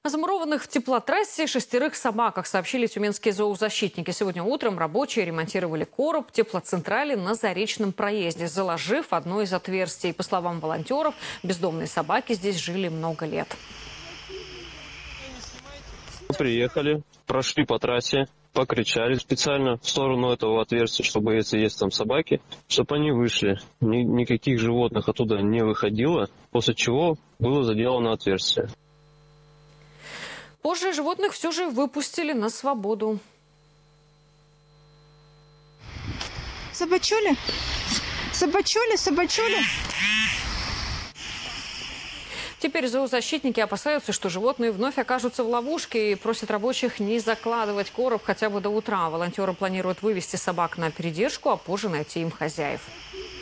О замурованных в теплотрассе 6 собаках сообщили тюменские зоозащитники. Сегодня утром рабочие ремонтировали короб теплоцентрали на Заречном проезде, заложив одно из отверстий. По словам волонтеров, бездомные собаки здесь жили много лет. Приехали, прошли по трассе, покричали специально в сторону этого отверстия, чтобы, если есть там собаки, чтобы они вышли. Никаких животных оттуда не выходило, после чего было заделано отверстие. Позже животных все же выпустили на свободу. Собачули? Собачули? Собачули? Теперь зоозащитники опасаются, что животные вновь окажутся в ловушке и просят рабочих не закладывать короб хотя бы до утра. Волонтеры планируют вывести собак на передержку, а позже найти им хозяев.